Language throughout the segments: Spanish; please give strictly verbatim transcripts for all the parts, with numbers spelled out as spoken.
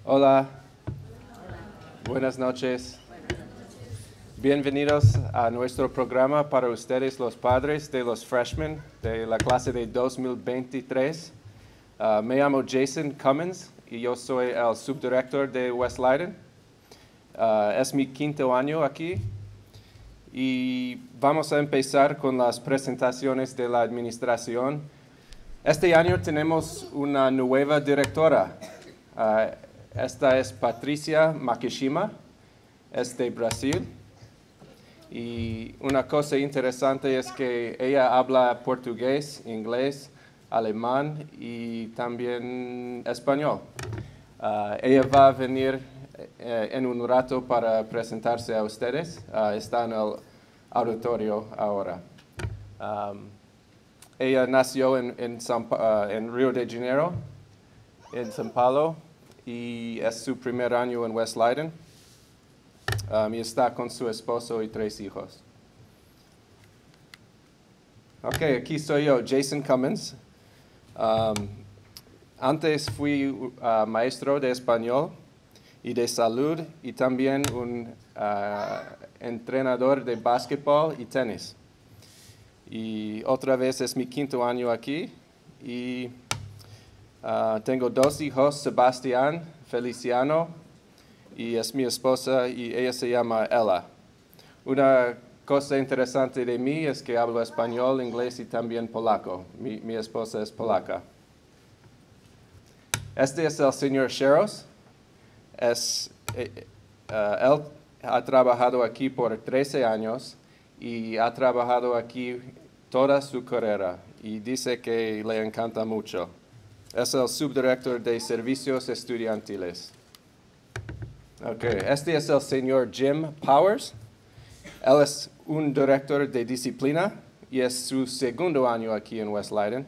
Hola. Buenas noches. Bienvenidos a nuestro programa para ustedes, los padres de los freshmen de la clase de dos mil veintitrés. Uh, me llamo Jason Cummins y yo soy el subdirector de West Leiden. Uh, es mi quinto año aquí y vamos a empezar con las presentaciones de la administración. Este año tenemos una nueva directora. Uh, esta es Patricia Makishima, es de Brasil. Y una cosa interesante es que ella habla portugués, inglés, alemán y también español. Uh, ella va a venir eh, en un rato para presentarse a ustedes. Uh, está en el auditorio ahora. Um, ella nació en, en, San, uh, en Río de Janeiro, en São Paulo, y es su primer año en West Leiden. Um, y está con su esposo y tres hijos. Ok, aquí soy yo, Jason Cummins. Um, antes fui uh, maestro de español y de salud y también un uh, entrenador de básquetbol y tenis. Y otra vez es mi quinto año aquí y uh, tengo dos hijos, Sebastián, Feliciano, y es mi esposa y ella se llama Ella. Una cosa interesante de mí es que hablo español, inglés y también polaco. Mi, mi esposa es polaca. Este es el señor Sheros. Es, eh, uh, él ha trabajado aquí por trece años y ha trabajado aquí toda su carrera y dice que le encanta mucho. Es el subdirector de servicios estudiantiles. Okay. Este es el señor Jim Powers. Él es un director de disciplina y es su segundo año aquí en West Leiden.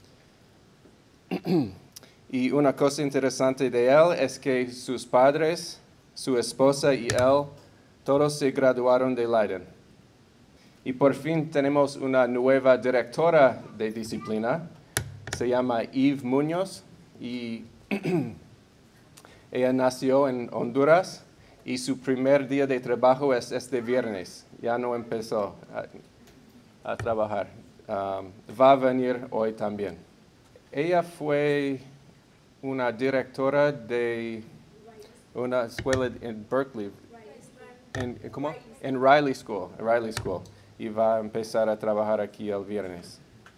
Y una cosa interesante de él es que sus padres, su esposa y él, todos se graduaron de Leiden. Y por fin tenemos una nueva directora de disciplina. Se llama Eve Muñoz y ella nació en Honduras y su primer día de trabajo es este viernes. Ya no empezó a, a trabajar. Um, va a venir hoy también. Ella fue una directora de una escuela en Berkeley. En, ¿cómo? En Riley School, Riley School. Y va a empezar a trabajar aquí el viernes.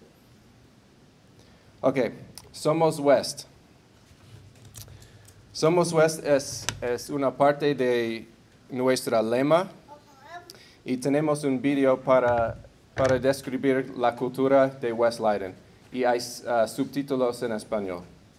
Ok, Somos West. Somos West es, es una parte de nuestra lema y tenemos un video para, para describir la cultura de West Leiden y hay uh, subtítulos en español.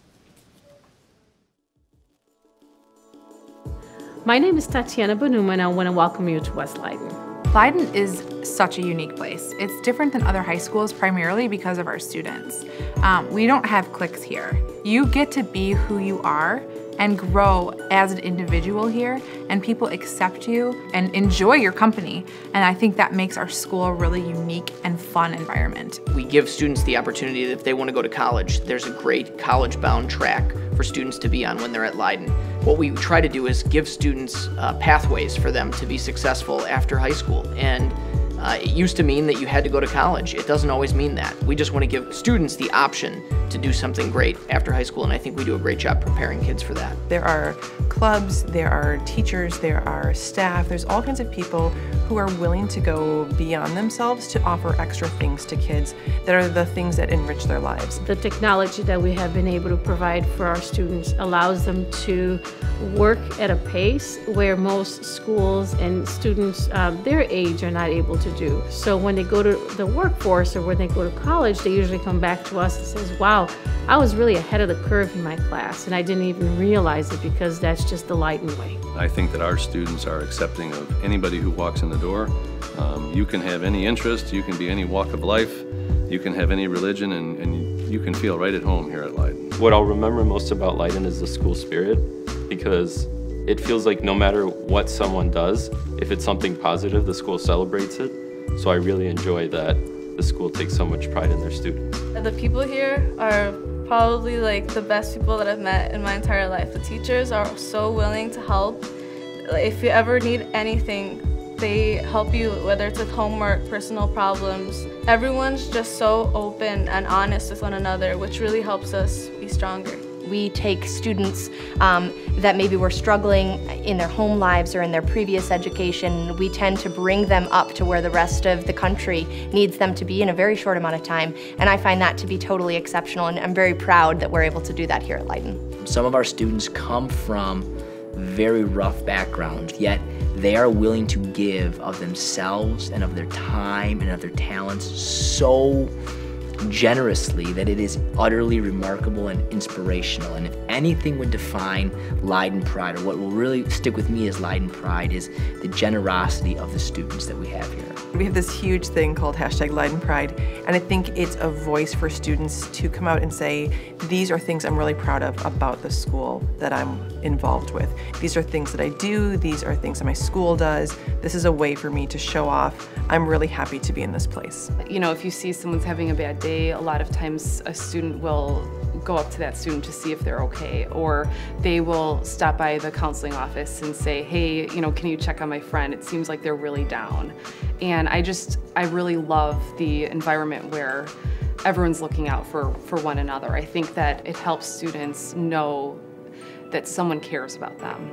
My name is Tatiana Bonuma and I want to welcome you to West Leiden. Leiden is such a unique place. It's different than other high schools primarily because of our students. Um, we don't have cliques here. You get to be who you are and grow as an individual here, and people accept you and enjoy your company. And I think that makes our school a really unique and fun environment. We give students the opportunity that if they want to go to college, there's a great college-bound track for students to be on when they're at Leiden. What we try to do is give students uh, pathways for them to be successful after high school. And uh, it used to mean that you had to go to college. It doesn't always mean that. We just want to give students the option to do something great after high school, and I think we do a great job preparing kids for that. There are clubs, there are teachers, there are staff, there's all kinds of people who are willing to go beyond themselves to offer extra things to kids that are the things that enrich their lives. The technology that we have been able to provide for our students allows them to work at a pace where most schools and students um, their age are not able to do. So when they go to the workforce or when they go to college, they usually come back to us and says, wow, I was really ahead of the curve in my class and I didn't even realize it because that's just the Leiden way. I think that our students are accepting of anybody who walks in the door. Um, you can have any interest, you can be any walk of life, you can have any religion, and, and you can feel right at home here at Leiden. What I'll remember most about Leiden is the school spirit, because it feels like no matter what someone does, if it's something positive, the school celebrates it. So I really enjoy that the school takes so much pride in their students. The people here are probably like the best people that I've met in my entire life. The teachers are so willing to help. If you ever need anything, they help you, whether it's with homework, personal problems. Everyone's just so open and honest with one another, which really helps us be stronger. We take students um, that maybe were struggling in their home lives or in their previous education. We tend to bring them up to where the rest of the country needs them to be in a very short amount of time. And I find that to be totally exceptional, and I'm very proud that we're able to do that here at Leiden. Some of our students come from very rough backgrounds, yet they are willing to give of themselves and of their time and of their talents so generously that it is utterly remarkable and inspirational. And if anything would define Leiden Pride, or what will really stick with me as Leiden Pride, is the generosity of the students that we have here. We have this huge thing called hashtag Leiden Pride, and I think it's a voice for students to come out and say, these are things I'm really proud of about the school that I'm involved with. These are things that I do, these are things that my school does. This is a way for me to show off. I'm really happy to be in this place. You know, if you see someone's having a bad day, a lot of times a student will go up to that student to see if they're okay, or they will stop by the counseling office and say, hey, you know, can you check on my friend? It seems like they're really down. And I just, I really love the environment where everyone's looking out for, for one another. I think that it helps students know that someone cares about them.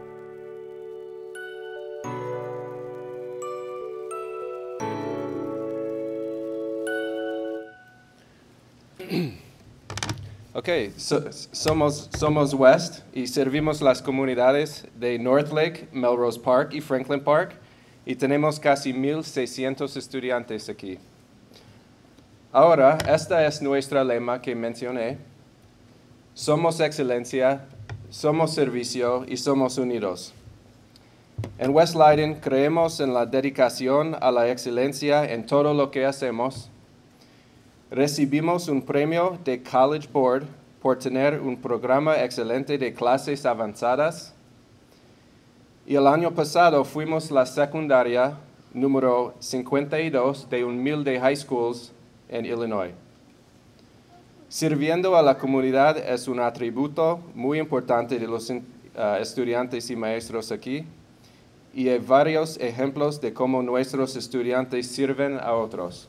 Ok, so, somos, somos West y servimos las comunidades de North Lake, Melrose Park y Franklin Park, y tenemos casi mil seiscientos estudiantes aquí. Ahora, esta es nuestra lema que mencioné. Somos excelencia, somos servicio y somos unidos. En West Leiden creemos en la dedicación a la excelencia en todo lo que hacemos. Recibimos un premio de College Board por tener un programa excelente de clases avanzadas. Y el año pasado fuimos la secundaria número cincuenta y dos de un mil de high schools en Illinois. Sirviendo a la comunidad es un atributo muy importante de los uh, estudiantes y maestros aquí, y hay varios ejemplos de cómo nuestros estudiantes sirven a otros.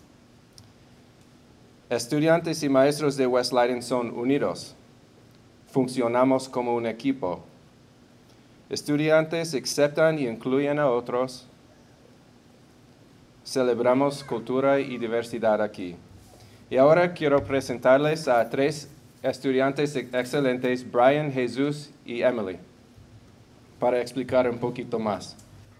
Estudiantes y maestros de West Leiden son unidos. Funcionamos como un equipo. Estudiantes aceptan y incluyen a otros. Celebramos cultura y diversidad aquí. Y ahora quiero presentarles a tres estudiantes excelentes, Brian, Jesús y Emily, para explicar un poquito más.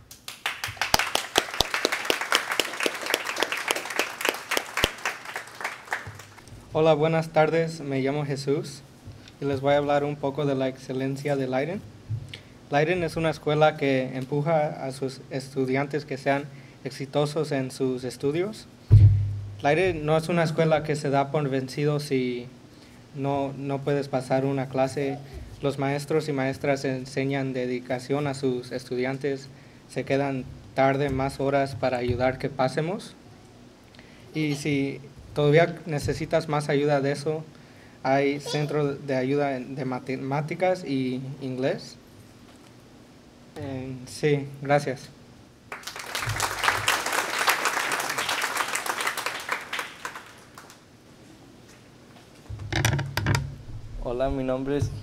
Hola, buenas tardes. Me llamo Jesús y les voy a hablar un poco de la excelencia de Leiden. Leiden es una escuela que empuja a sus estudiantes que sean exitosos en sus estudios. Leiden no es una escuela que se da por vencido si no, no puedes pasar una clase. Los maestros y maestras enseñan dedicación a sus estudiantes, se quedan tarde más horas para ayudar que pasemos. Y si todavía necesitas más ayuda de eso, hay centros de ayuda de matemáticas y inglés. Eh, sí, gracias. Hola, mi nombre es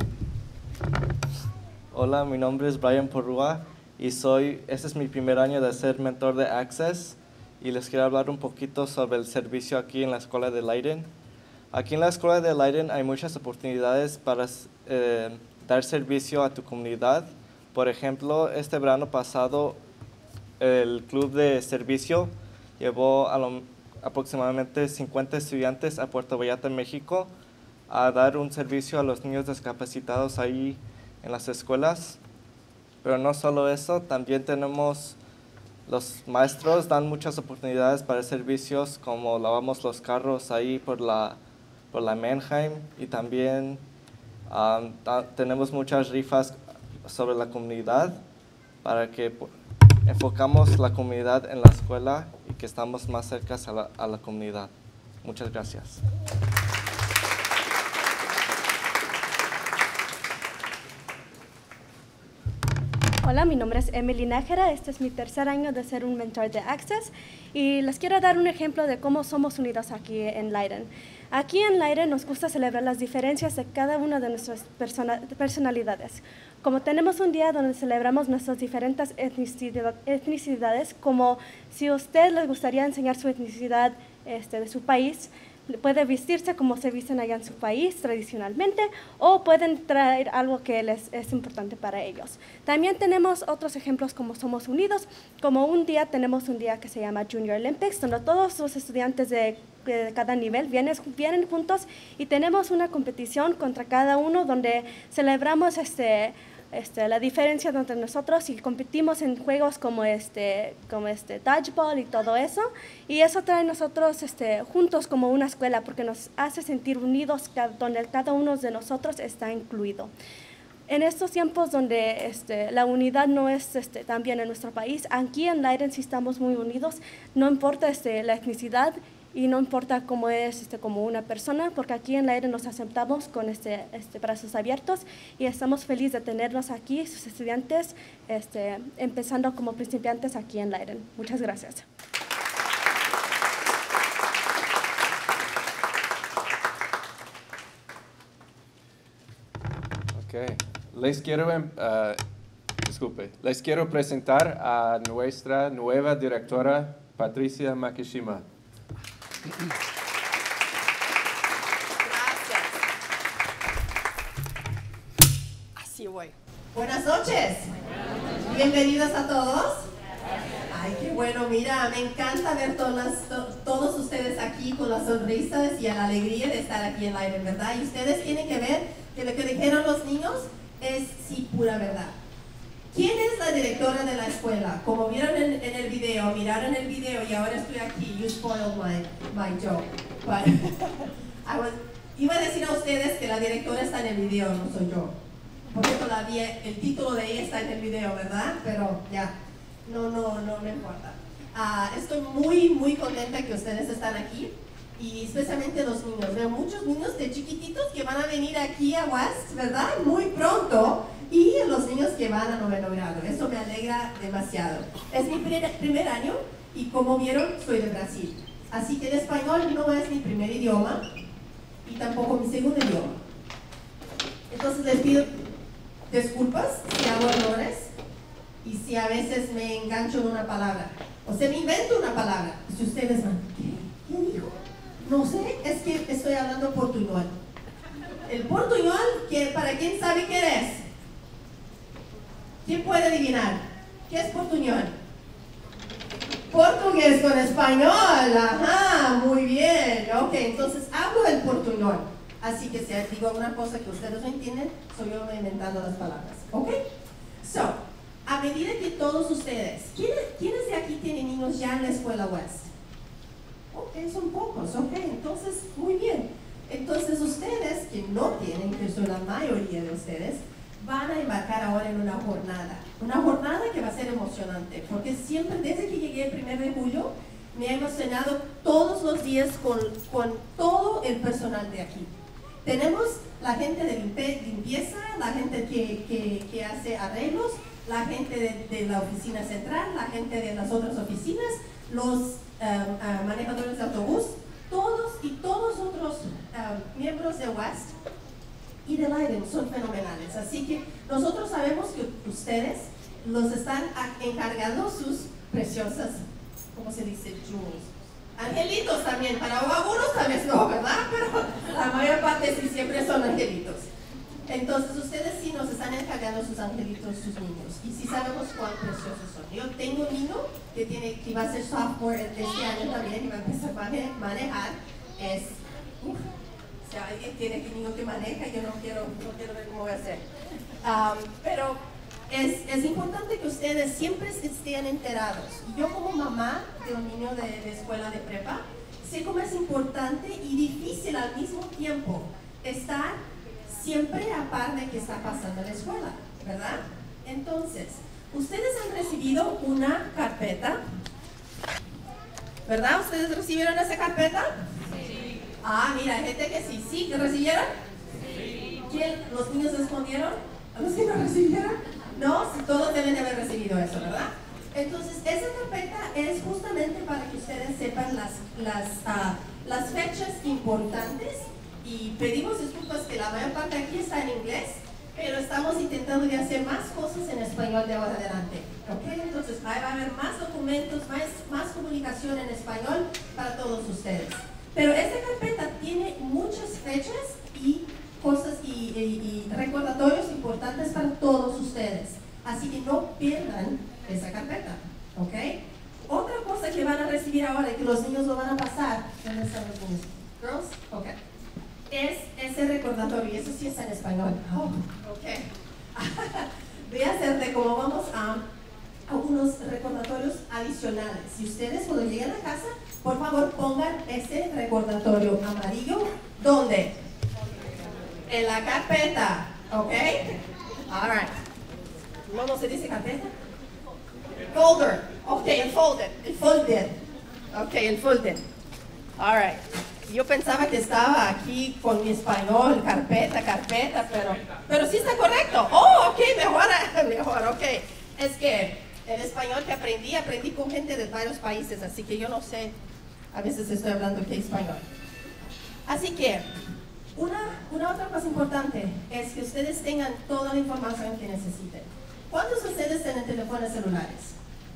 Hola, mi nombre es Brian Porrua y soy, este es mi primer año de ser mentor de Access y les quiero hablar un poquito sobre el servicio aquí en la escuela de Leiden. Aquí en la escuela de Leiden hay muchas oportunidades para eh, dar servicio a tu comunidad. Por ejemplo, este verano pasado el club de servicio llevó a lo, aproximadamente cincuenta estudiantes a Puerto Vallarta, México, a dar un servicio a los niños discapacitados ahí en las escuelas. Pero no solo eso, también tenemos, los maestros dan muchas oportunidades para servicios como lavamos los carros ahí por la, por la Mannheim, y también um, ta, tenemos muchas rifas sobre la comunidad para que enfocamos la comunidad en la escuela y que estamos más cerca a la, a la comunidad. Muchas gracias. Hola, mi nombre es Emily Nájera, este es mi tercer año de ser un mentor de Access y les quiero dar un ejemplo de cómo somos unidos aquí en Leiden. Aquí en Leiden nos gusta celebrar las diferencias de cada una de nuestras persona personalidades. Como tenemos un día donde celebramos nuestras diferentes etnicidad etnicidades, como si a usted les gustaría enseñar su etnicidad este, de su país, puede vestirse como se visten allá en su país tradicionalmente o pueden traer algo que les es importante para ellos. También tenemos otros ejemplos como somos unidos, como un día tenemos un día que se llama Junior Olympics, donde todos los estudiantes de, de cada nivel vienen, vienen juntos y tenemos una competición contra cada uno donde celebramos este, Este, la diferencia entre nosotros y competimos en juegos como este, como este dodgeball y todo eso, y eso trae nosotros este, juntos como una escuela porque nos hace sentir unidos donde cada uno de nosotros está incluido. En estos tiempos donde este, la unidad no es este, tan bien en nuestro país, aquí en Leiden sí estamos muy unidos, no importa este, la etnicidad y no importa cómo es este, como una persona, porque aquí en Leiden nos aceptamos con este, este, brazos abiertos y estamos felices de tenernos aquí, sus estudiantes, este, empezando como principiantes aquí en Leiden. Muchas gracias. Okay. Les quiero, uh, disculpe, les quiero presentar a nuestra nueva directora, Patricia Makishima. Gracias. Así voy. Buenas noches. Bienvenidos a todos. Ay, qué bueno, mira, me encanta ver todas, to, todos ustedes aquí con las sonrisas y la alegría de estar aquí en Leiden, ¿verdad? Y ustedes tienen que ver que lo que dijeron los niños es sí pura verdad. ¿Quién es la directora de la escuela? Como vieron en, en el video, miraron el video y ahora estoy aquí. You spoiled my, my joke. But I was, iba a decir a ustedes que la directora está en el video, no soy yo. Porque todavía el título de ella está en el video, ¿verdad? Pero ya, no, no, no me importa. Uh, estoy muy, muy contenta que ustedes están aquí. Y especialmente los niños. Veo muchos niños de chiquititos que van a venir aquí a West, ¿verdad? Muy pronto. Y los niños que van a noveno grado. Eso me alegra demasiado. Es mi primer, primer año y como vieron, soy de Brasil. Así que el español no es mi primer idioma y tampoco mi segundo idioma. Entonces les pido disculpas si hago errores y si a veces me engancho en una palabra. O sea, me invento una palabra. Si ustedes van, ¿qué? ¿Qué dijo? No sé, es que estoy hablando portuñol. El portuñol, que ¿para quién sabe qué es? ¿Quién puede adivinar? ¿Qué es portuñol? Portugués con español, ajá, muy bien. Ok, entonces hablo el portuñol. Así que si digo alguna cosa que ustedes no entienden, soy yo inventando las palabras. Ok, so, a medida que todos ustedes, ¿quiénes, ¿quiénes de aquí tienen niños ya en la escuela West? Ok, son pocos, ok, entonces, muy bien. Entonces ustedes que no tienen, que son la mayoría de ustedes, van a embarcar ahora en una jornada. Una jornada que va a ser emocionante, porque siempre, desde que llegué el primero de julio, me he emocionado todos los días con, con todo el personal de aquí. Tenemos la gente de limpieza, la gente que, que, que hace arreglos, la gente de, de la oficina central, la gente de las otras oficinas, los um, uh, manejadores de autobús, todos y todos otros um, miembros de West y de Leiden son fenomenales. Así que nosotros sabemos que ustedes los están encargando sus preciosas, ¿cómo se dice? Jewels. Angelitos también, para algunos tal vez no, ¿verdad? Pero la mayor parte sí siempre son angelitos. Entonces ustedes sí nos están encargando sus angelitos, sus niños, y sí sabemos cuán preciosos son. Yo tengo un niño que, tiene, que va a ser sophomore este año también y va a empezar a manejar. Es, uf, o sea, alguien tiene que niño que maneja y yo no quiero, no quiero ver cómo voy a hacer. Um, pero es, es importante que ustedes siempre estén enterados. Yo como mamá de un niño de, de escuela de prepa, sé cómo es importante y difícil al mismo tiempo estar siempre a par de qué está pasando en la escuela, ¿verdad? Entonces, ustedes han recibido una carpeta, ¿verdad? ¿Ustedes recibieron esa carpeta? Sí. Ah, mira, hay gente que sí. ¿Sí? ¿Que recibieron? Sí. ¿Quién? ¿Los niños respondieron? ¿A los que no recibieron? No, si todos deben de haber recibido eso, ¿verdad? Entonces, esa carpeta es justamente para que ustedes sepan las, las, uh, las fechas importantes, y pedimos disculpas que la mayor parte aquí está en inglés, pero estamos intentando de hacer más cosas en español de ahora adelante. ¿Okay? Entonces, ahí va a haber más documentos, más, más comunicación en español para todos ustedes. Pero esta carpeta tiene muchas fechas y cosas y, y, y recordatorios importantes para todos ustedes. Así que no pierdan esa carpeta, ¿ok? Otra cosa que van a recibir ahora y que los niños lo van a pasar, ¿dónde están los niños? ¿Girls? Ok. Es ese recordatorio, y eso sí está en español. Oh, ok. Voy a hacerle como vamos a, a unos recordatorios adicionales. Si ustedes cuando lleguen a casa, por favor pongan ese recordatorio amarillo, ¿dónde? En la carpeta, ¿ok? All right. ¿Cómo se dice carpeta? Folder. Ok, el folder. El folder. Ok, el folder. All right. Yo pensaba que estaba aquí con mi español, carpeta, carpeta, pero, pero sí está correcto. Oh, ok, mejor, mejor, ok. Es que el español que aprendí, aprendí con gente de varios países, así que yo no sé, a veces estoy hablando que español. Así que, una, una otra cosa importante es que ustedes tengan toda la información que necesiten. ¿Cuántos de ustedes tienen teléfonos celulares?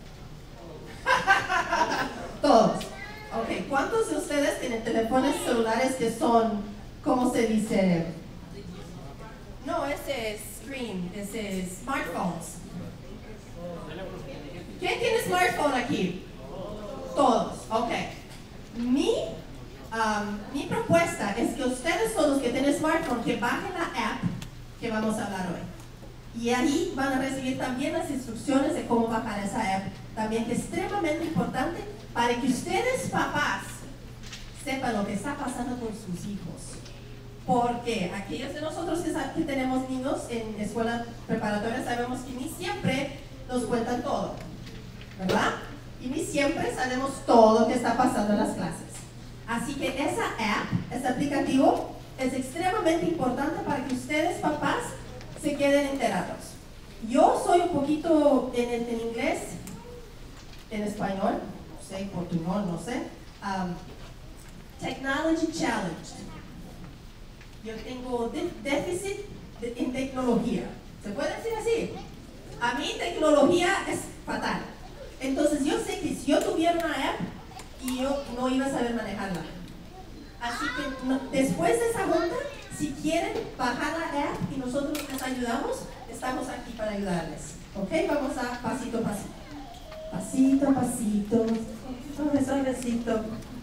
Todos. Ok, ¿cuántos de ustedes tienen teléfonos celulares que son, ¿cómo se dice? No, ese es screen, ese es smartphones. ¿Quién tiene smartphone aquí? Todos, ok. Mi, um, mi propuesta es que ustedes todos que tienen smartphone, que bajen la app que vamos a hablar hoy. Y ahí van a recibir también las instrucciones de cómo bajar esa app, también que es extremadamente importante para que ustedes, papás, sepan lo que está pasando con sus hijos. Porque aquellos de nosotros que, que tenemos niños en escuela preparatoria sabemos que ni siempre nos cuentan todo, ¿verdad? Y ni siempre sabemos todo lo que está pasando en las clases. Así que esa app, ese aplicativo, es extremadamente importante para que ustedes, papás, se queden enterados. Yo soy un poquito en, en inglés, en español, no sé, portuñol, no sé. Um, technology challenged. Yo tengo de déficit de, en tecnología. ¿Se puede decir así? A mí tecnología es fatal. Entonces yo sé que si yo tuviera una app y yo no iba a saber manejarla. Así que no, después de esa junta, si quieren bajar la app y nosotros les ayudamos, estamos aquí para ayudarles. ¿Ok? Vamos a pasito a pasito. Pasito a pasito. Suave, suavecito.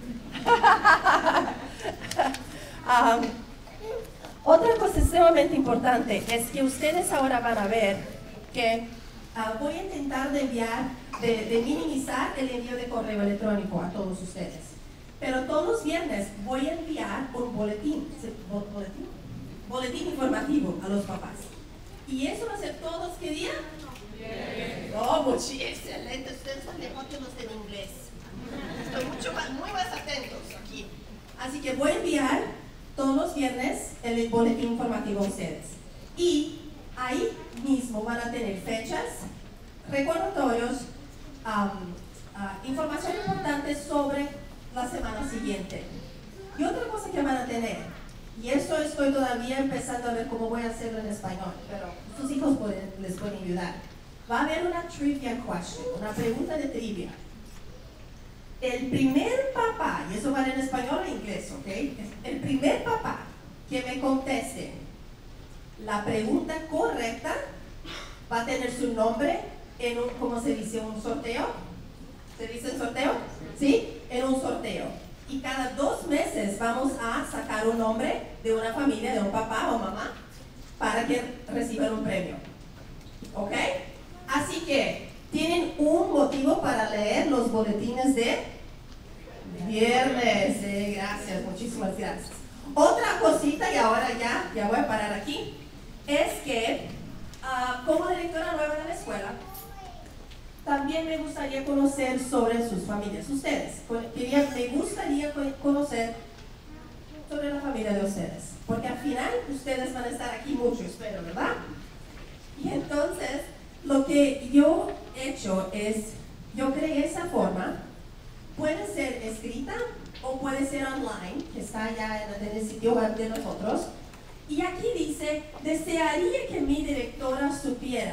um, otra cosa extremadamente importante es que ustedes ahora van a ver que uh, voy a intentar de enviar, de, de minimizar el envío de correo electrónico a todos ustedes. Pero todos los viernes voy a enviar un boletín, boletín, boletín informativo a los papás. ¿Y eso va a ser todos qué día? Bien. Oh, muy excelente, ustedes son mejor que los en inglés. Estoy mucho más, muy más atentos aquí. Así que voy a enviar todos los viernes el boletín informativo a ustedes. Y ahí mismo van a tener fechas, recordatorios, um, uh, información importante sobre la semana siguiente. Y otra cosa que van a tener, y esto estoy todavía empezando a ver cómo voy a hacerlo en español, pero sus hijos pueden, les pueden ayudar. Va a haber una trivia question, una pregunta de trivia. El primer papá, y eso vale en español o en inglés, ¿ok? El primer papá que me conteste la pregunta correcta va a tener su nombre en un, ¿cómo se dice? Un sorteo. ¿Se dice sorteo? ¿Sí? En un sorteo. Y cada dos meses vamos a sacar un nombre de una familia, de un papá o mamá, para que reciban un premio. ¿Ok? Así que tienen un motivo para leer los boletines de viernes. Eh, gracias, muchísimas gracias. Otra cosita, y ahora ya, ya voy a parar aquí, es que uh, como directora nueva de la escuela, también me gustaría conocer sobre sus familias. Ustedes, quería, me gustaría conocer sobre la familia de ustedes, porque al final ustedes van a estar aquí mucho, espero, ¿verdad? Y entonces lo que yo he hecho es, yo creé esa forma, puede ser escrita o puede ser online, que está ya en, en el sitio web de nosotros. Y aquí dice, desearía que mi directora supiera.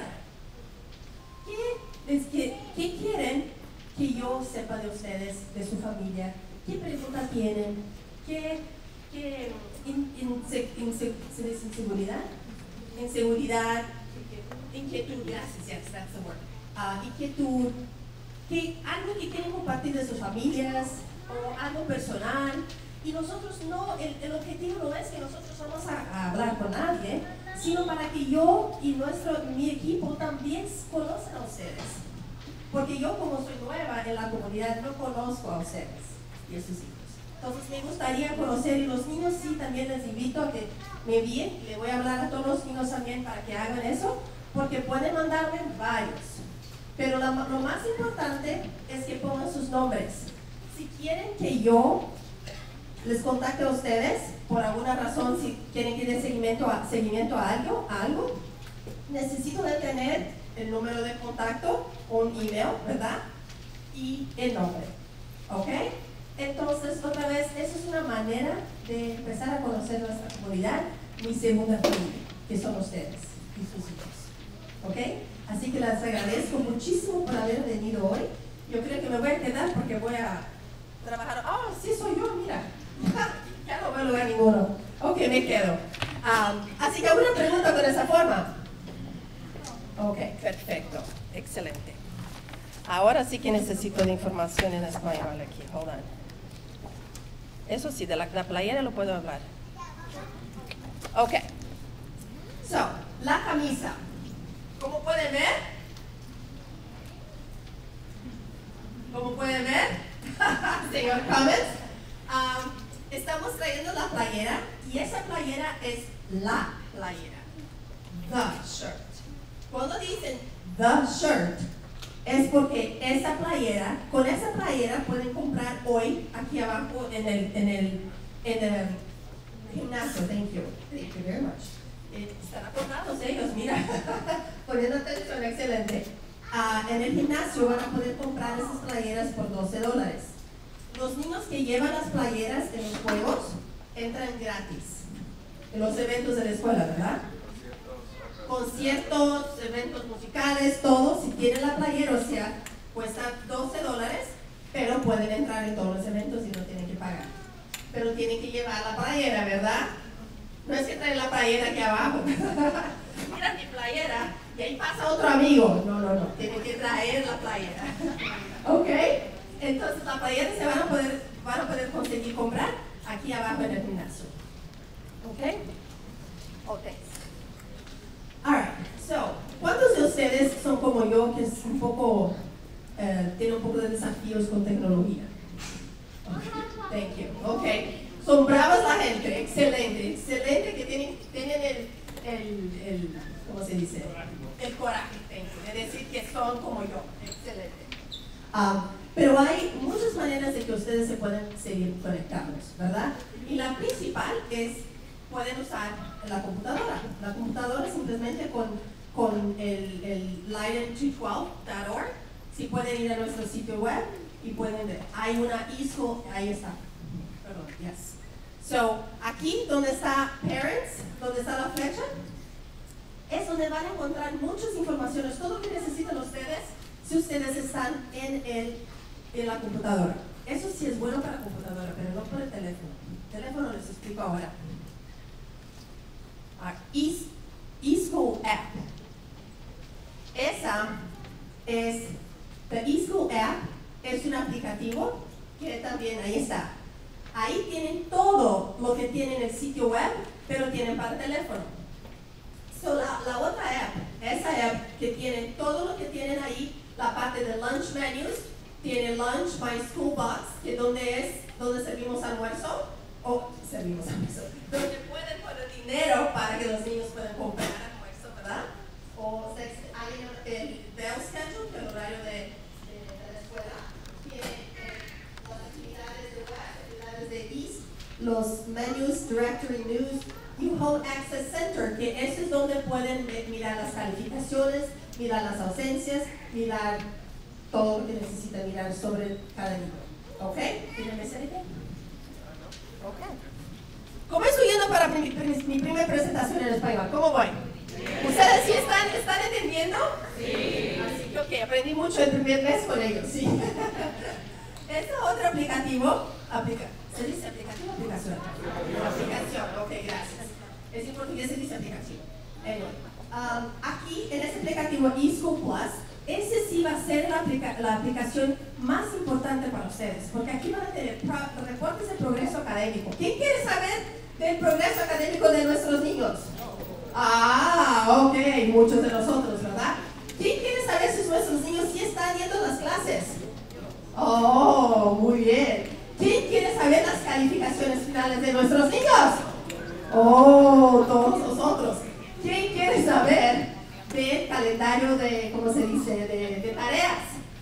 ¿Qué, es que, ¿Qué quieren que yo sepa de ustedes, de su familia? ¿Qué preguntas tienen? ¿Qué, qué in, inse, inse, ¿se dice inseguridad? Inseguridad, inquietud, gracias, yes, that's the word. Uh, inquietud, que, algo que quieren compartir de sus familias o algo personal. Y nosotros no, el, el objetivo no es que nosotros vamos a, a hablar con nadie, sino para que yo y nuestro, mi equipo también conozcan a ustedes. Porque yo, como soy nueva en la comunidad, no conozco a ustedes y a sus hijos. Entonces me gustaría conocer, y los niños sí, también les invito a que me envíen, y le voy a hablar a todos los niños también para que hagan eso, porque pueden mandarme varios. Pero la, lo más importante es que pongan sus nombres. Si quieren que yo les contacte a ustedes, por alguna razón, si quieren que dé seguimiento a, seguimiento a algo, a algo, necesito de tener el número de contacto, un email, ¿verdad? Y el nombre, ¿ok? Entonces, otra vez, eso es una manera de empezar a conocer nuestra comunidad, mi segunda familia, que son ustedes y sus hijos, ¿ok? Así que les agradezco muchísimo por haber venido hoy. Yo creo que me voy a quedar porque voy a trabajar. ¡Oh, sí soy yo! Mira. Ya no voy a lograr ninguno. Ok, me quedo. Um, así que alguna pregunta con esa forma. Ok, perfecto. Excelente. Ahora sí que necesito de información en español aquí. Hold on. Eso sí, de la, la playera lo puedo hablar. Ok. So, la camisa. ¿Cómo pueden ver? ¿Cómo pueden ver? Señor Cummins. Um, estamos trayendo la playera y esa playera es la playera. The shirt. Cuando dicen the shirt es porque esa playera, con esa playera pueden comprar hoy aquí abajo en el, en el, en el gimnasio. Thank you. Thank you very much. Eh, están acordados ellos, mira. Poniendo atención, excelente. Uh, en el gimnasio van a poder comprar esas playeras por doce dólares. Los niños que llevan las playeras en los juegos entran gratis en los eventos de la escuela, ¿verdad? Conciertos, eventos musicales, todo. Si tienen la playera, o sea, cuesta doce dólares, pero pueden entrar en todos los eventos y no tienen que pagar. Pero tienen que llevar la playera, ¿verdad? No es que traen la playera aquí abajo. Mira mi playera y ahí pasa otro amigo. No, no, no. Tienen que traer la playera. ¿Ok? Entonces la playera se van a poder, van a poder conseguir comprar aquí abajo en el gimnasio. ¿Ok? Ok. Alright, so, ¿cuántos de ustedes son como yo que es un poco, uh, tiene un poco de desafíos con tecnología? Okay. Thank you. Ok. Son bravas la gente, excelente, excelente que tienen, tienen el, el, el, ¿cómo se dice? El coraje, thank you, de decir que son como yo, excelente. Um, Pero hay muchas maneras de que ustedes se pueden seguir conectados, ¿verdad? Y la principal es, pueden usar la computadora. La computadora simplemente con, con el, el Leiden doscientos doce punto org, si pueden ir a nuestro sitio web y pueden ver. Hay una I S O, ahí está. Perdón, yes. So, aquí donde está Parents, donde está la flecha, es donde van a encontrar muchas informaciones, todo lo que necesitan ustedes, si ustedes están en el en la computadora. Eso sí es bueno para la computadora, pero no para el teléfono. El teléfono les explico ahora. Uh, eSchool App. Esa es, the eSchool App es un aplicativo que también ahí está. Ahí tienen todo lo que tienen en el sitio web, pero tienen para teléfono. So, la, la otra app, esa app que tiene todo lo que tienen ahí, la parte de lunch menus, tiene Lunch My School Box, que donde es, donde servimos almuerzo, o servimos almuerzo, donde pueden poner dinero para que los niños puedan comprar almuerzo, ¿verdad? O hay el bell schedule, que es el horario de, de, de la escuela, tiene eh, las actividades de web, actividades de East, los menus, directory news, you Home Access Center, que eso es donde pueden mirar las calificaciones, mirar las ausencias, mirar todo lo que necesitan mirar sobre cada niño. ¿Ok? ¿Tienen esa idea? Ok. ¿Cómo estoy yendo para mi, mi, mi primera presentación en español? ¿Cómo voy? ¿Ustedes sí están, están entendiendo? Sí. Así que, ok, aprendí mucho el primer mes con ellos, sí. Este otro aplicativo, aplica, ¿se dice aplicativo o aplicación? Aplicación, ok, gracias. Es en portugués, se dice aplicación. Anyway, um, aquí, en este aplicativo eSchool Plus, ese sí va a ser la, aplica la aplicación más importante para ustedes, porque aquí van a tener reportes de progreso académico. ¿Quién quiere saber del progreso académico de nuestros niños? Ah, ok, muchos de nosotros, ¿verdad? ¿Quién quiere saber si nuestros niños sí están yendo a las clases? Oh, muy bien. ¿Quién quiere saber las calificaciones finales de nuestros niños? Oh, todos nosotros. ¿Quién quiere saber del calendario de, ¿cómo se dice?, de, de tareas?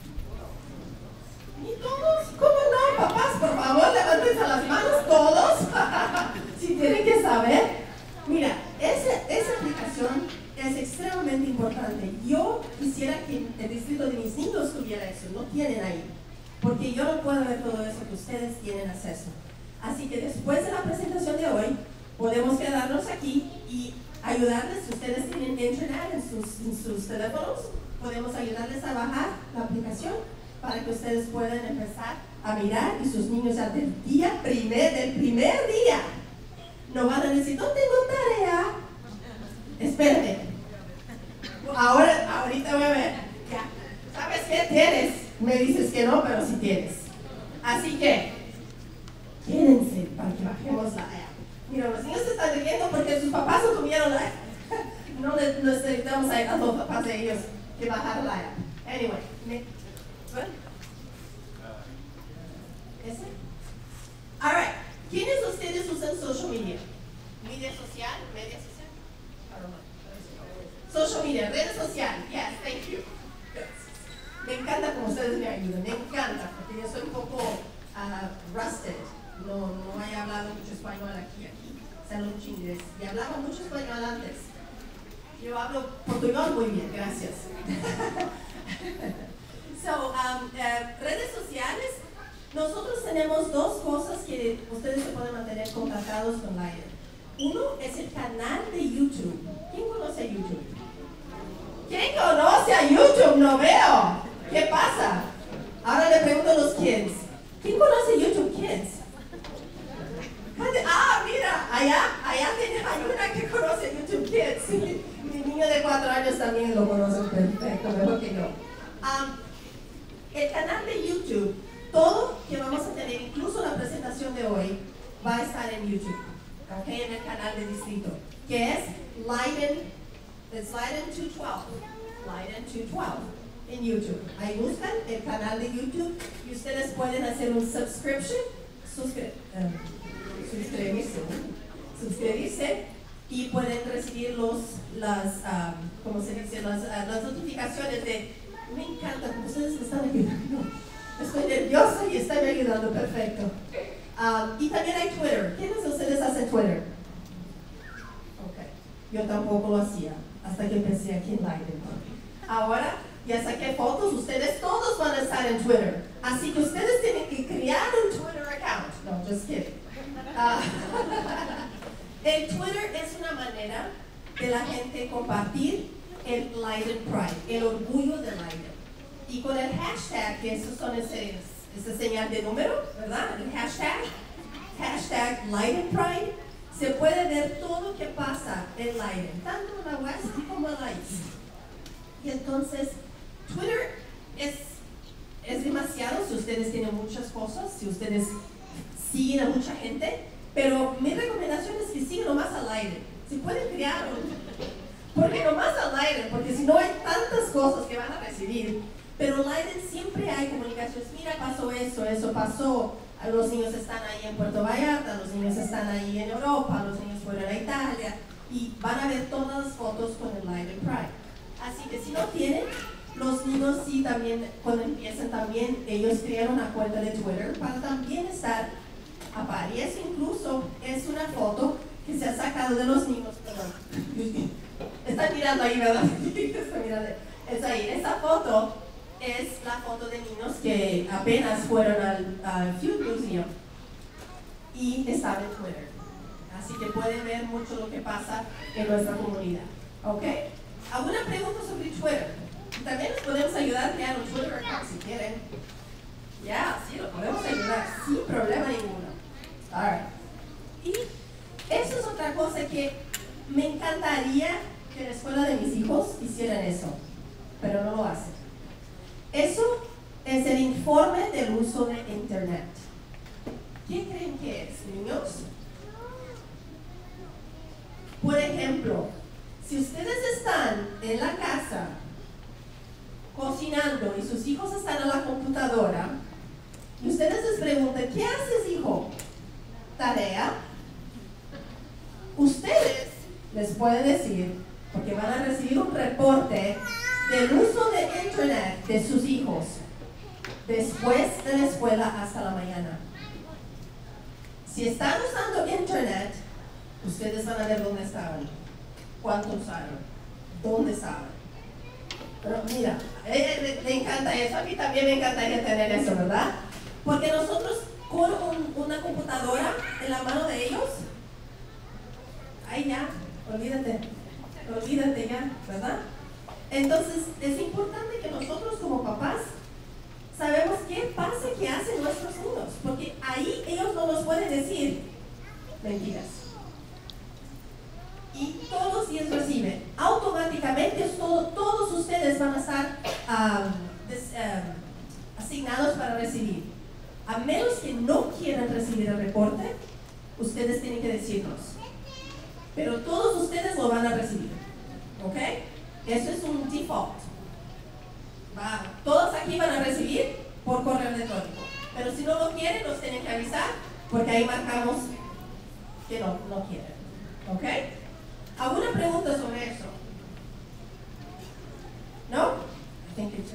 ¿Y todos? ¿Cómo no, papás? Por favor, levántense las manos todos. Si tienen que saber. Mira, esa, esa aplicación es extremadamente importante. Yo quisiera que el distrito de mis niños tuviera eso, no tienen ahí. Porque yo no puedo ver todo eso que ustedes tienen acceso. Así que después de la presentación de hoy, podemos quedarnos aquí y ayudarles. Si ustedes tienen internet en sus, en sus teléfonos, podemos ayudarles a bajar la aplicación para que ustedes puedan empezar a mirar y sus niños ya del día primer, del primer día no van a decir, no tengo tarea. Espérate. Ahora, ahorita voy a ver. Ya. ¿Sabes qué tienes? Me dices que no, pero sí tienes. Así que, quédense para que bajemos la app. Mira, los niños se están riendo porque sus papás no tuvieron la app. No necesitamos a los papás de ellos que bajar la app. Anyway, me, bueno. ¿Ese? All right. ¿Quiénes de ustedes usan social media? ¿Media social? ¿Media social? I don't know. Social media, redes sociales. Yes, thank you. Me encanta como ustedes me ayudan, me encanta, porque yo soy un poco uh, rusted. No, no he hablado mucho español aquí, aquí. Sé mucho inglés. Y hablaba mucho español antes. Yo hablo portugués muy bien, gracias. So, um, uh, redes sociales. Nosotros tenemos dos cosas que ustedes se pueden mantener contactados con Lighten. Uno es el canal de YouTube. ¿Quién conoce a YouTube? ¿Quién conoce a YouTube? No veo. ¿Qué pasa? Ahora le pregunto a los kids. ¿Quién conoce YouTube Kids? Ah, mira, allá, allá hay una que conoce YouTube Kids. Mi niño de cuatro años también lo conoce perfecto, mejor que yo. Um, el canal de YouTube. Todo que vamos a tener, incluso la presentación de hoy, va a estar en YouTube, ¿ok? En el canal de distrito, que es Lighten, es Lighten doscientos doce, Lighten doscientos doce en YouTube. Ahí buscan el canal de YouTube y ustedes pueden hacer un subscription, suscri uh, suscribirse, suscribirse y pueden recibir los, las, um, ¿cómo se dice? Las, uh, las notificaciones de, me encanta, como ustedes me están ayudando. Estoy nerviosa y están ayudando, perfecto. Um, y también hay Twitter. ¿Quiénes de ustedes hacen Twitter? Ok, yo tampoco lo hacía hasta que empecé aquí en Lighten. Ahora ya saqué fotos, ustedes todos van a estar en Twitter. Así que ustedes tienen que crear un Twitter account. No, just kidding. Uh, el Twitter es una manera de la gente compartir el Lighten Pride, el orgullo de Lighten. Y con el hashtag, que esos son ese, esa señal de número, ¿verdad? El hashtag, hashtag Lighten Pride, se puede ver todo lo que pasa en Lighten, tanto en la West como en la East. Y entonces, Twitter es, es demasiado si ustedes tienen muchas cosas, si ustedes siguen a mucha gente, pero mi recomendación es que sigan nomás al aire. Si pueden crear un, porque nomás al aire, porque si no hay tantas cosas que van a recibir. Pero Lighten siempre hay comunicaciones, mira, pasó eso, eso pasó, los niños están ahí en Puerto Vallarta, los niños están ahí en Europa, los niños fueron a Italia, y van a ver todas las fotos con el Lighten Pride. Así que si no tienen, los niños sí también, cuando empiezan también, ellos crean una cuenta de Twitter para también estar a par. Y eso incluso es una foto que se ha sacado de los niños, perdón. Están mirando ahí, ¿verdad? Están mirando. Es ahí. Esa foto es la foto de niños que apenas fueron al, al Field Museum y estaba en Twitter. Así que pueden ver mucho lo que pasa en nuestra comunidad. ¿Ok? ¿Alguna pregunta sobre Twitter? También les podemos ayudar a crear un Twitter account si quieren. Ya, yeah, sí, lo podemos ayudar sin problema ninguno. All right. Y eso es otra cosa que me encantaría que la escuela de mis hijos hicieran eso, pero no lo hacen. Eso es el informe del uso de Internet. ¿Qué creen que es, niños? Por ejemplo, si ustedes están en la casa cocinando y sus hijos están en la computadora y ustedes les preguntan, ¿qué haces, hijo? Tarea. Ustedes les pueden decir, porque van a recibir un reporte del uso de Internet de sus hijos después de la escuela hasta la mañana. Si están usando Internet, ustedes van a ver dónde estaban, cuánto usaron, dónde estaban. Pero mira, a él le encanta eso, a mí también me encantaría tener eso, ¿verdad? Porque nosotros con un, una computadora en la mano de ellos, ahí ya, olvídate, olvídate ya, ¿verdad? Entonces es importante que nosotros como papás sabemos qué pasa, qué hacen nuestros niños, porque ahí ellos no nos pueden decir mentiras. Y todos ellos reciben. Automáticamente todo, todos ustedes van a estar um, des, um, asignados para recibir. A menos que no quieran recibir el reporte, ustedes tienen que decirnos. Pero todos ustedes lo van a recibir. ¿Ok? Eso es un default. Va. Todos aquí van a recibir por correo electrónico. Pero si no lo quieren, nos tienen que avisar, porque ahí marcamos que no, no quieren. ¿Ok? ¿Alguna pregunta sobre eso? ¿No? Thank you.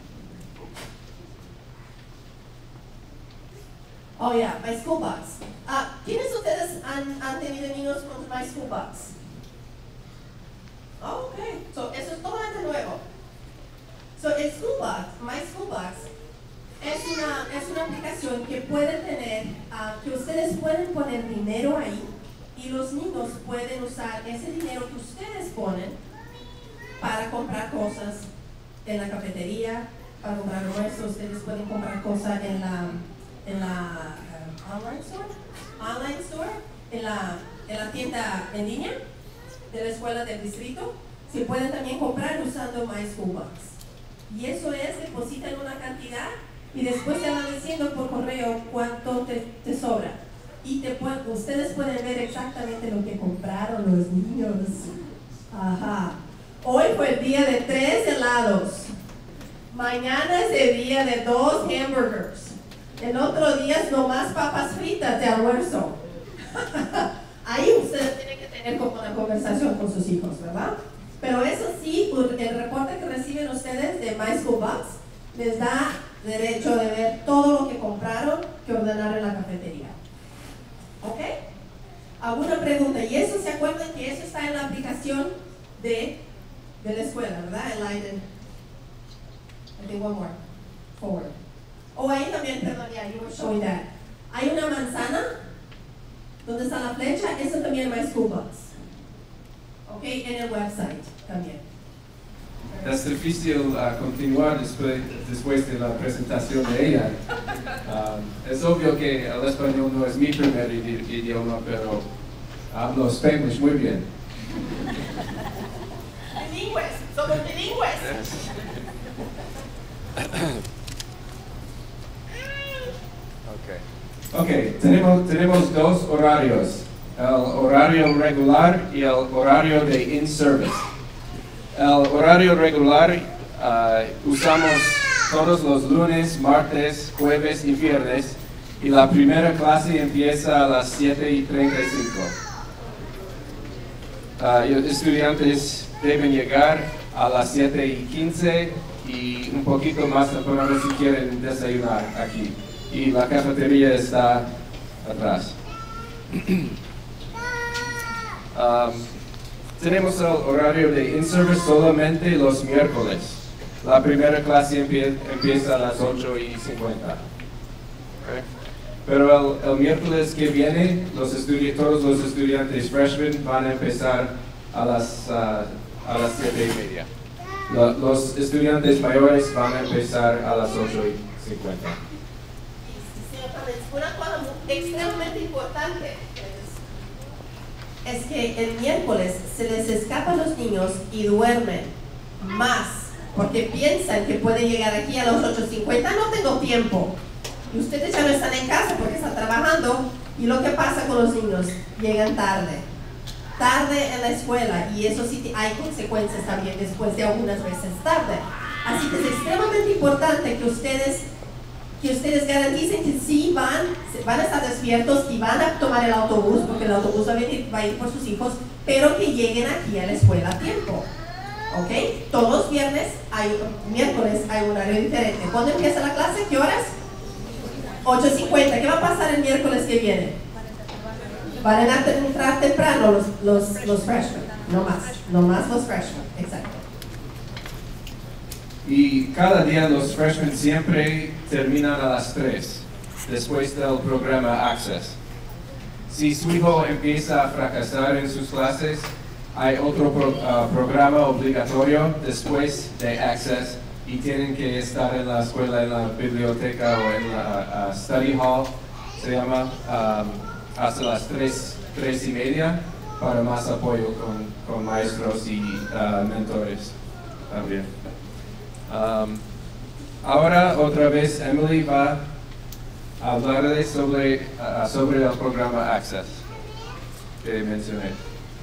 Oh, yeah, My School Box. Uh, ¿Quiénes de ustedes han, han tenido niños con My School Box? Oh, ok, so, eso es totalmente nuevo. So, el School Box, My School Box, es una, es una aplicación que pueden tener, uh, que ustedes pueden poner dinero ahí y los niños pueden usar ese dinero que ustedes ponen para comprar cosas en la cafetería, para comprar almuerzo. Ustedes pueden comprar cosas en la, en la uh, online store, online store en, la, en la tienda en línea de la escuela del distrito. Se pueden también comprar usando My School Box. Y eso es, depositan una cantidad y después te van diciendo por correo cuánto te, te sobra. Y te pueden, ustedes pueden ver exactamente lo que compraron los niños. Ajá. Hoy fue el día de tres helados. Mañana es el día de dos hamburgers. El otro día es nomás papas fritas de almuerzo. Ahí ustedes tienen que tener como una conversación con sus hijos, ¿verdad? Pero eso sí, el reporte que reciben ustedes de My School Box les da derecho de ver todo lo que compraron, que ordenaron en la cafetería. ¿Ok? ¿Alguna pregunta? Y eso, ¿se acuerdan que eso está en la aplicación de, de la escuela, ¿verdad? En Leiden. I think one more. Forward. Oh, ahí también, perdón, ya, you were showing that. Hay una manzana, donde está la flecha, eso también es My School Box. ¿Ok? En el website también. Es difícil uh, continuar después, después de la presentación de ella. Um, es obvio que el español no es mi primer idioma, pero hablo Spanglish muy bien. Bilingües, somos bilingües. Ok, okay. Tenemos, tenemos dos horarios, el horario regular y el horario de in-service. El horario regular uh, usamos todos los lunes, martes, jueves y viernes, y la primera clase empieza a las siete y treinta y cinco. Uh, estudiantes deben llegar a las siete y quince y un poquito más temprano si quieren desayunar aquí. Y la cafetería está atrás. Um, tenemos el horario de in-service solamente los miércoles. La primera clase empie empieza a las ocho y cincuenta. Okay. Pero el, el miércoles que viene, los todos los estudiantes freshmen van a empezar a las, uh, a las siete y media. Lo, los estudiantes mayores van a empezar a las ocho y cincuenta. Una cosa extremadamente importante es, es que el miércoles se les escapan los niños y duermen más porque piensan que pueden llegar aquí a las ocho cincuenta, no tengo tiempo. Y ustedes ya no están en casa porque están trabajando. Y lo que pasa con los niños, llegan tarde. Tarde en la escuela. Y eso sí hay consecuencias también después de algunas veces tarde. Así que es extremadamente importante que ustedes, que ustedes garanticen que sí van, van a estar despiertos y van a tomar el autobús, porque el autobús va a, venir, va a ir por sus hijos, pero que lleguen aquí a la escuela a tiempo. ¿Ok? Todos los viernes, hay, miércoles hay un horario diferente. ¿Cuándo empieza la clase? ¿Qué horas? ocho cincuenta. ¿Qué va a pasar el miércoles que viene? Van a entrar temprano los, los, los freshmen. No más. No más los freshmen. Exacto. Y cada día los freshmen siempre terminan a las tres, después del programa Access. Si su hijo empieza a fracasar en sus clases, hay otro pro, uh, programa obligatorio después de Access y tienen que estar en la escuela, en la biblioteca o en la uh, study hall, se llama, um, hasta las tres, tres y media para más apoyo con, con maestros y uh, mentores también. Um, ahora otra vez Emily va a hablarles sobre, uh, sobre el programa Access que mencioné.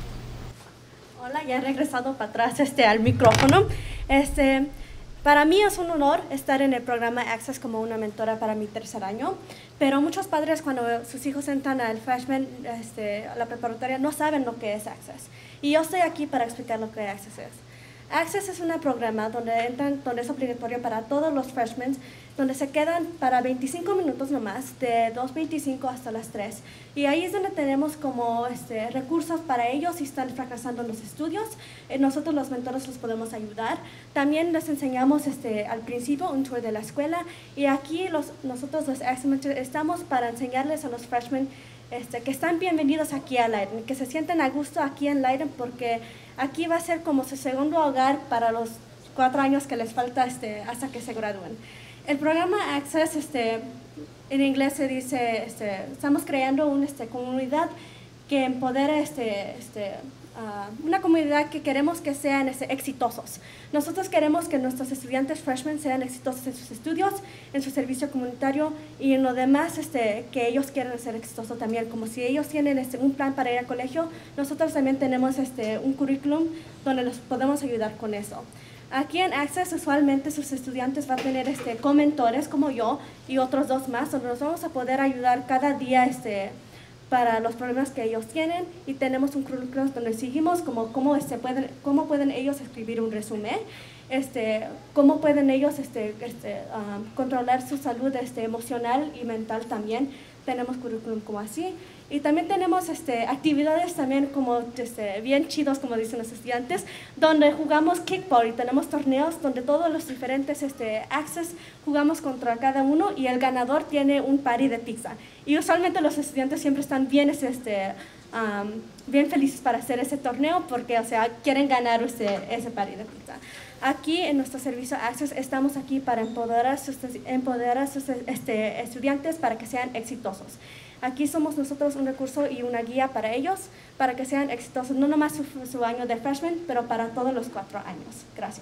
Hola, ya he regresado para atrás este, al micrófono. Este, para mí es un honor estar en el programa Access como una mentora para mi tercer año, pero muchos padres cuando sus hijos entran al freshman, este, a la preparatoria, no saben lo que es Access. Y yo estoy aquí para explicar lo que Access es. Access es un programa donde entran, donde es obligatorio para todos los freshmen, donde se quedan para veinticinco minutos nomás, de dos veinticinco hasta las tres. Y ahí es donde tenemos como este, recursos para ellos si están fracasando en los estudios. Eh, nosotros los mentores los podemos ayudar. También les enseñamos este, al principio un tour de la escuela. Y aquí los, nosotros los Access Mentors estamos para enseñarles a los freshmen Este, que están bienvenidos aquí a Leiden, que se sienten a gusto aquí en Leiden, porque aquí va a ser como su segundo hogar para los cuatro años que les falta este, hasta que se gradúen. El programa Access, este, en inglés se dice, este, estamos creando una este, comunidad que empodera este, este, uh, una comunidad que queremos que sean este, exitosos. Nosotros queremos que nuestros estudiantes freshmen sean exitosos en sus estudios, en su servicio comunitario y en lo demás este, que ellos quieran ser exitosos también. Como si ellos tienen este, un plan para ir al colegio, nosotros también tenemos este, un currículum donde los podemos ayudar con eso. Aquí en Access usualmente sus estudiantes van a tener este, comentores como yo y otros dos más, donde nos vamos a poder ayudar cada día este, para los problemas que ellos tienen, y tenemos un currículum donde seguimos como cómo, este, pueden, cómo pueden ellos escribir un resumen, este, cómo pueden ellos este, este, um, controlar su salud este, emocional y mental también. Tenemos currículum como así. Y también tenemos este, actividades también como este, bien chidos, como dicen los estudiantes, donde jugamos kickball y tenemos torneos donde todos los diferentes este, Access jugamos contra cada uno y el ganador tiene un party de pizza. Y usualmente los estudiantes siempre están bien, este, um, bien felices para hacer ese torneo porque o sea, quieren ganar ese, ese party de pizza. Aquí en nuestro servicio Access estamos aquí para empoderar a sus, empoderar a sus este, estudiantes para que sean exitosos. Aquí somos nosotros un recurso y una guía para ellos, para que sean exitosos, no nomás su, su año de freshman, pero para todos los cuatro años. Gracias.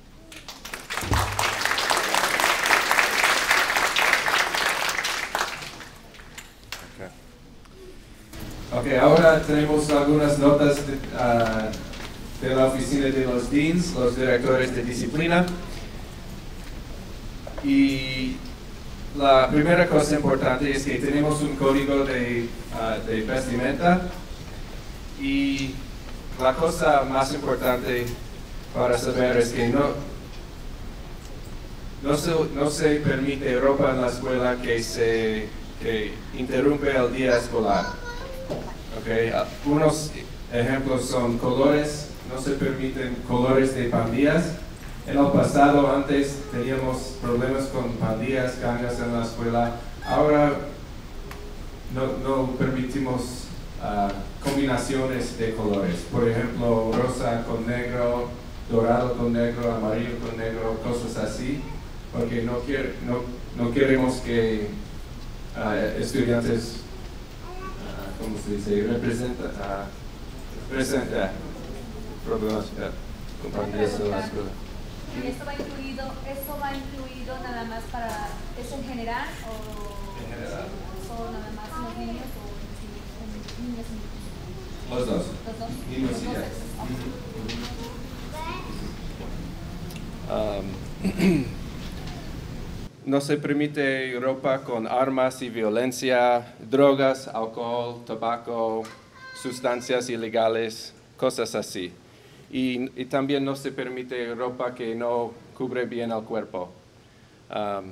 Ok, ahora tenemos algunas notas de, uh, de la oficina de los deans, los directores de disciplina. Y la primera cosa importante es que tenemos un código de, uh, de vestimenta, y la cosa más importante para saber es que no, no, se, no se permite ropa en la escuela que, se, que interrumpe el día escolar. Okay. Unos, ejemplos son colores, no se permiten colores de pandillas. En el pasado, antes teníamos problemas con pandillas, gangas en la escuela. Ahora no, no permitimos uh, combinaciones de colores. Por ejemplo, rosa con negro, dorado con negro, amarillo con negro, cosas así. Porque no, quiere, no, no queremos que uh, estudiantes, uh, ¿cómo se dice?, representan uh, representa problemas uh, con pandillas en la escuela. ¿Esto va incluido, esto va incluido nada más para, es en general o, en general. o nada más en los niños o en niños y niños? Los dos. Los dos. Niños Los y dos ya. sexos. Um, no se permite ropa con armas y violencia, drogas, alcohol, tabaco, sustancias ilegales, cosas así. Y, y también no se permite ropa que no cubre bien el cuerpo. Um,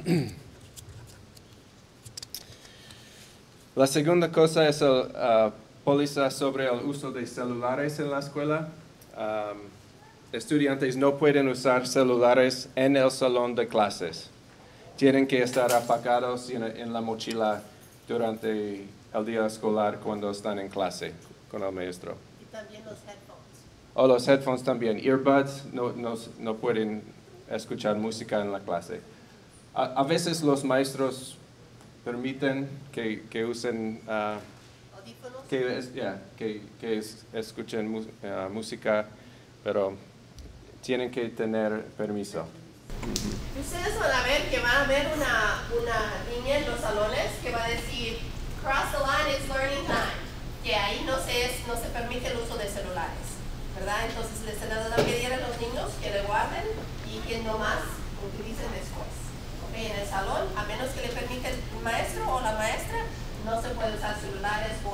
la segunda cosa es la uh, póliza sobre el uso de celulares en la escuela. Um, estudiantes no pueden usar celulares en el salón de clases. Tienen que estar apagados en, en la mochila durante el día escolar cuando están en clase con el maestro. Y también los headphones. O los headphones también, earbuds, no, no, no pueden escuchar música en la clase. A, a veces los maestros permiten que, que usen, uh, que, es, yeah, que, que es, escuchen mu uh, música, pero tienen que tener permiso. Ustedes van a ver que va a haber una, una niña en los salones que va a decir, cross the line is learning time, que ahí no se, no se permite el uso de celulares. ¿Verdad? Entonces les van a pedir a los niños que le guarden y que no más utilicen después. ¿Okay? En el salón, a menos que le permita el maestro o la maestra, no se puede usar celulares o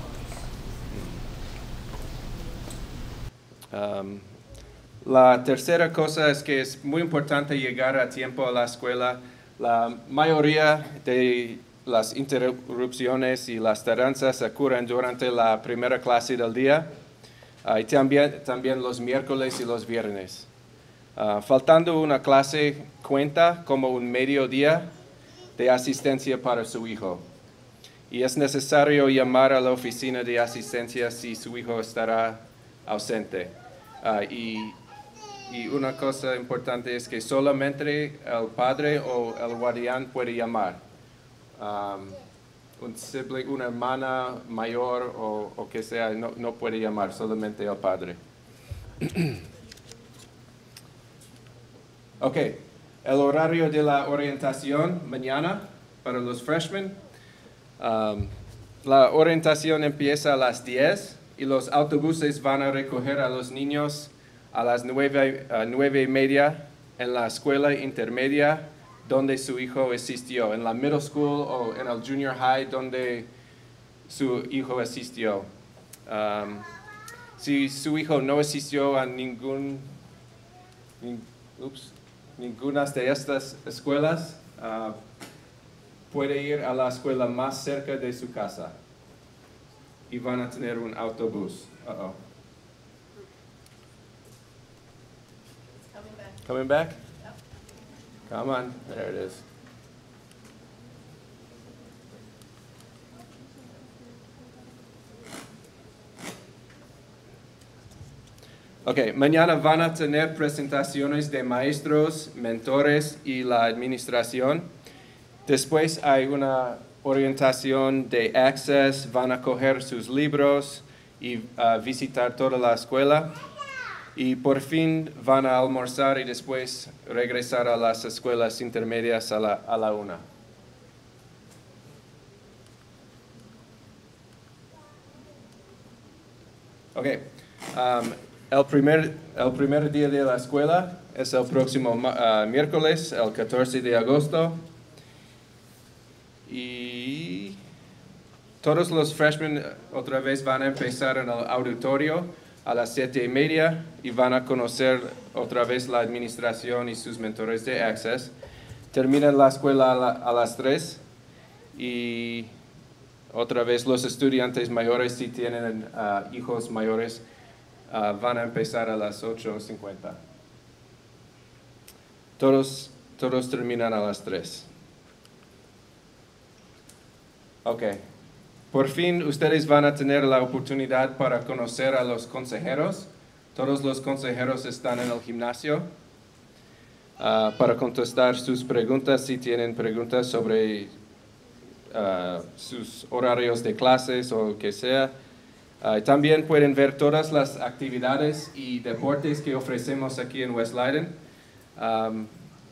audífonos. Um, la tercera cosa es que es muy importante llegar a tiempo a la escuela. La mayoría de las interrupciones y las tardanzas ocurren durante la primera clase del día. Uh, y también, también los miércoles y los viernes. Uh, faltando una clase cuenta como un mediodía de asistencia para su hijo. Y es necesario llamar a la oficina de asistencia si su hijo estará ausente. Uh, y, y una cosa importante es que solamente el padre o el guardián puede llamar. Um, un sibling, una hermana mayor o, o que sea, no, no puede llamar, solamente el padre. Ok, el horario de la orientación mañana para los freshmen. Um, la orientación empieza a las diez y los autobuses van a recoger a los niños a las nueve, uh, nueve y media en la escuela intermedia donde su hijo asistió, en la middle school o en el junior high donde su hijo asistió. Um, si su hijo no asistió a ningún, nin, ups, ninguna de estas escuelas, uh, puede ir a la escuela más cerca de su casa y van a tener un autobús. Uh-oh. Coming back. Coming back? Come on, there it is. Ok, mañana van a tener presentaciones de maestros, mentores y la administración. Después hay una orientación de Access, van a coger sus libros y uh, visitar toda la escuela. Y por fin van a almorzar y después regresar a las escuelas intermedias a la, a la una. Ok, um, el, primer, el primer día de la escuela es el próximo uh, miércoles, el catorce de agosto. Y todos los freshmen otra vez van a empezar en el auditorio a las siete y media y van a conocer otra vez la administración y sus mentores de Access. Terminan la escuela a, la, a las tres y Otra vez, los estudiantes mayores, si tienen uh, hijos mayores, uh, van a empezar a las ocho cincuenta. Todos, todos terminan a las tres. Ok. Por fin, ustedes van a tener la oportunidad para conocer a los consejeros. Todos los consejeros están en el gimnasio uh, para contestar sus preguntas, si tienen preguntas sobre Uh, sus horarios de clases o lo que sea. Uh, también pueden ver todas las actividades y deportes que ofrecemos aquí en West Leiden. Um,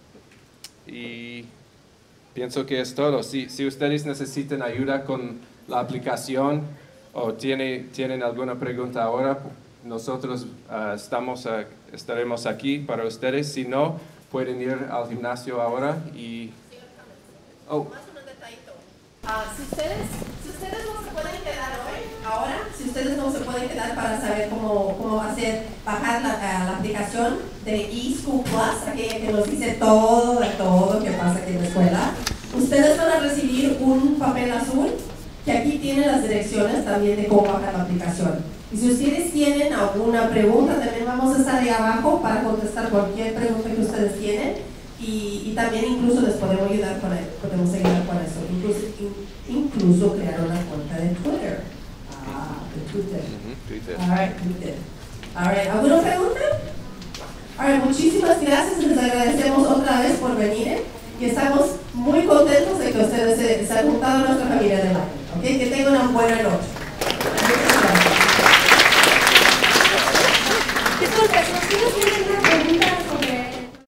y pienso que es todo. Si, si ustedes necesitan ayuda con la aplicación o tiene, tienen alguna pregunta ahora, nosotros uh, estamos, uh, estaremos aquí para ustedes. Si no, pueden ir al gimnasio ahora y... Oh. Uh, si, ustedes, si ustedes no se pueden quedar hoy, ahora, si ustedes no se pueden quedar para saber cómo, cómo hacer, bajar la, la aplicación de eSchool Plus, aquella que nos dice todo de todo que pasa aquí en la escuela, ustedes van a recibir un papel azul que aquí tiene las direcciones también de cómo bajar la aplicación. Y si ustedes tienen alguna pregunta, también vamos a estar ahí abajo para contestar cualquier pregunta que ustedes tienen. Y, y también incluso les podemos ayudar con eso, podemos ayudar con eso. Incluso, in, incluso crear una cuenta de Twitter. Ah, de Twitter. Mm-hmm, Twitter. All right, Twitter. All right, ¿alguna pregunta? All right, muchísimas gracias. Les agradecemos otra vez por venir. ¿eh? Y estamos muy contentos de que ustedes se, se han juntado a nuestra familia de Leiden. ¿Okay? Que tengan una buena noche. Disculpe, ¿ustedes tienen una pregunta?